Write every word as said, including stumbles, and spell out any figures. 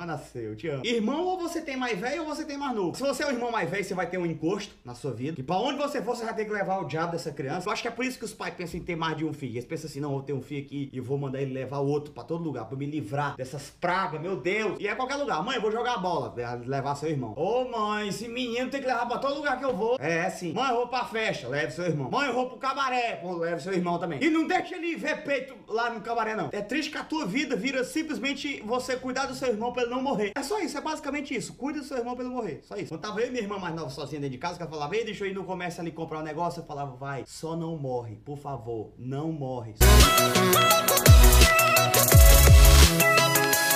nasceu, te amo. Irmão, ou você tem mais velho ou você tem mais novo. Se você é o irmão mais velho, você vai ter um encosto na sua vida. E pra onde você for, você vai ter que levar o diabo dessa criança. Eu acho que é por isso que os pais pensam em ter mais de um filho. Eles pensam assim, não, vou ter um filho aqui e vou mandar ele levar o outro pra todo lugar, pra me livrar dessas pragas, meu Deus. E é qualquer lugar. Mãe, eu vou jogar bola, levar seu irmão. Ô mãe, esse menino tem que levar pra todo lugar que eu vou. É, sim. Mãe, eu vou pra festa, leve seu irmão. Mãe, eu vou pro cabaré, pô, leve seu irmão também. E não deixa ele ver peito lá no cabaré, não. É triste que a tua vida vira simplesmente você cuidar do seu irmão pra ele não morrer. É só isso, é basicamente isso. Cuida do seu irmão pra ele morrer. Só isso. Quando tava eu e minha irmã mais nova sozinha dentro de casa, que ela falava, ei, deixa eu ir no comércio ali comprar um negócio, eu falava, vai, só não morre, por favor, não morre.